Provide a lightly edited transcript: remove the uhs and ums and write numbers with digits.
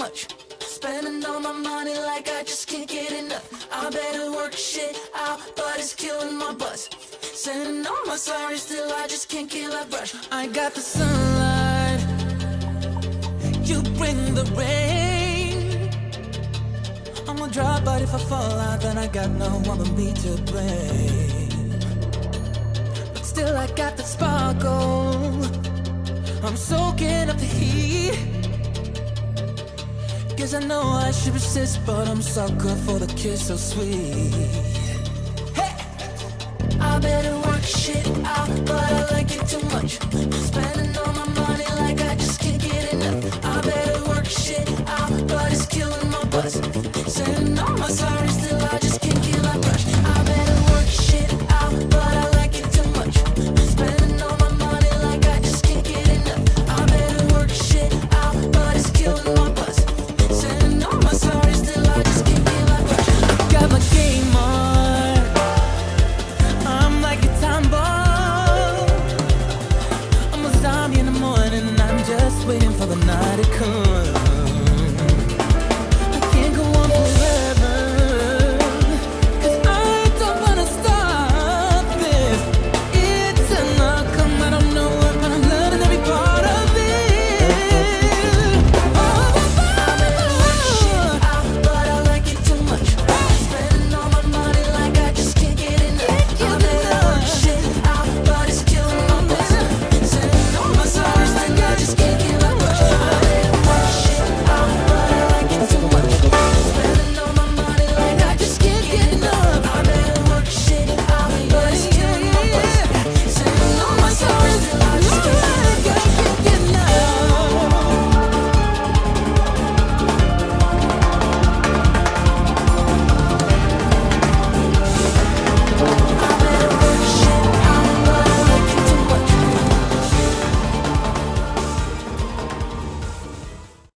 much. Spending all my money like I just can't get enough. I better work shit out, but it's killing my buzz. Sending all my sorries, still I just can't kill that brush. I got the sunlight, you bring the rain. I'm gonna drop, but if I fall out, then I got no one but me to blame. But still I got the sparkle, I'm soaking up the heat. Guess I know I should resist, but I'm sucker for the kiss so sweet. Hey! I better work shit out, but I like it too much. Spending all my money like I just can't get enough. I better work shit out, but it's killing my buzz.